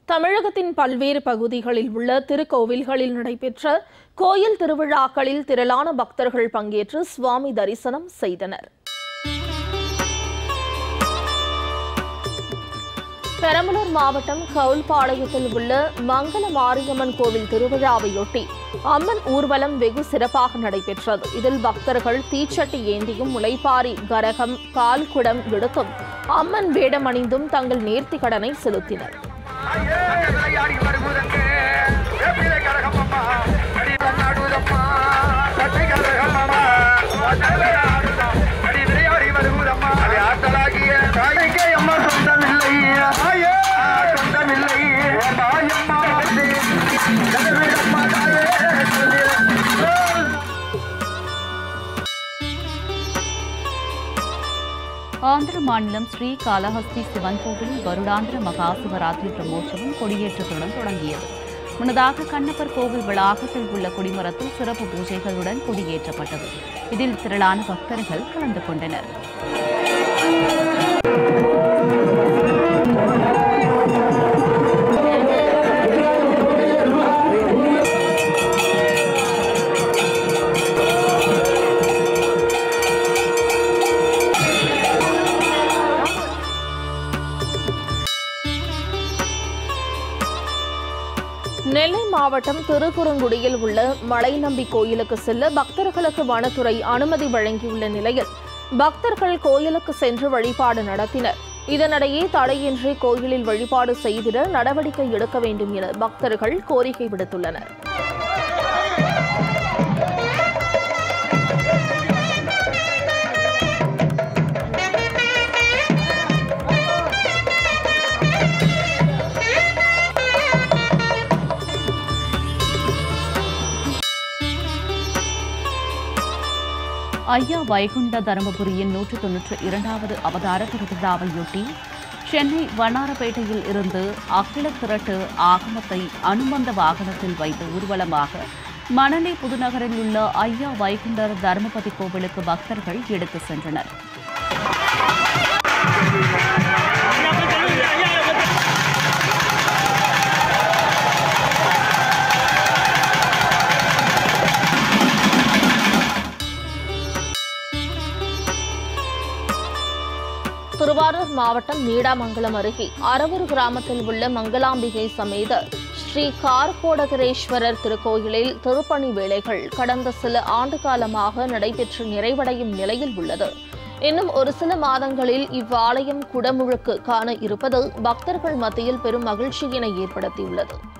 தமிழகத்தின் பல்வேறு பகுதிகளில் உள்ள திருக்கோவில்களில் நடைபெற்ற கோயில் திருவிழாக்களில் திரளான பக்தர்கள் பங்கேற்று சுவாமி தரிசனம் செய்தனர். பெரம்பலூர் மாவட்டம் கவுல்பாளையத்தில் உள்ள மங்கள மாரியம்மன் கோவில் திருவிழாவையொட்டி அம்மன் ஊர்வலம் வெகு சிறப்பாக நடைபெற்றது. இதில் பக்தர்கள் தீச்சட்டி ஏந்தியும், முளைப்பாரி, கரகம், பால்குடம் எடுத்தும், அம்மன் வேடம் அணிந்தும் தங்கள் நேர்த்தி கடனை செலுத்தினர். ஆந்திர மாநிலம் ஸ்ரீ காளஹஸ்தி சிவன் கோவிலில் வருடாந்திர மகா சிவராத்திரி பிரம்மோற்சவம் கொடியேற்றத்துடன் தொடங்கியது. முன்னதாக கண்ணப்பர் கோவில் வளாகத்தில் உள்ள கொடிமரத்தில் சிறப்பு பூஜைகளுடன் கொடியேற்றப்பட்டது. இதில் திரளான பக்தர்கள் கலந்து கொண்டனர். நெல்லை மாவட்டம் திருக்குறுங்குடியில் உள்ள மலைநம்பி கோயிலுக்கு செல்ல பக்தர்களுக்கு வனத்துறை அனுமதி வழங்கியுள்ள நிலையில் பக்தர்கள் கோயிலுக்கு சென்று வழிபாடு நடத்தினர். இதனிடையே தடையின்றி கோயிலில் வழிபாடு செய்திட நடவடிக்கை எடுக்க வேண்டும் என பக்தர்கள் கோரிக்கை விடுத்துள்ளனர். ஐயா வைகுண்ட தர்மபுரியின் 192வது அவதார திருவிழாவையொட்டி சென்னை வண்ணாரப்பேட்டையில் இருந்து அகில திரட்டு ஆகமத்தை அனுமந்த வாகனத்தில் வைத்து ஊர்வலமாக மணலி புதுநகரில் உள்ள ஐயா வைகுண்டர் தர்மபதி கோவிலுக்கு பக்தர்கள் எடுத்து சென்றனர். திருவாரூர் மாவட்டம் நீடாமங்கலம் அருகே அரவூர் கிராமத்தில் உள்ள மங்களாம்பிகை சமேத ஸ்ரீ கார்கோடகரேஸ்வரர் திருக்கோயிலில் திருப்பணி வேலைகள் கடந்த சில ஆண்டு காலமாக நடைபெற்று நிறைவடையும் நிலையில் உள்ளது. இன்னும் ஒரு சில மாதங்களில் இவ்வாலயம் குடமுழுக்கு காண இருப்பது பக்தர்கள் மத்தியில் பெரும் மகிழ்ச்சியினை ஏற்படுத்தியுள்ளது.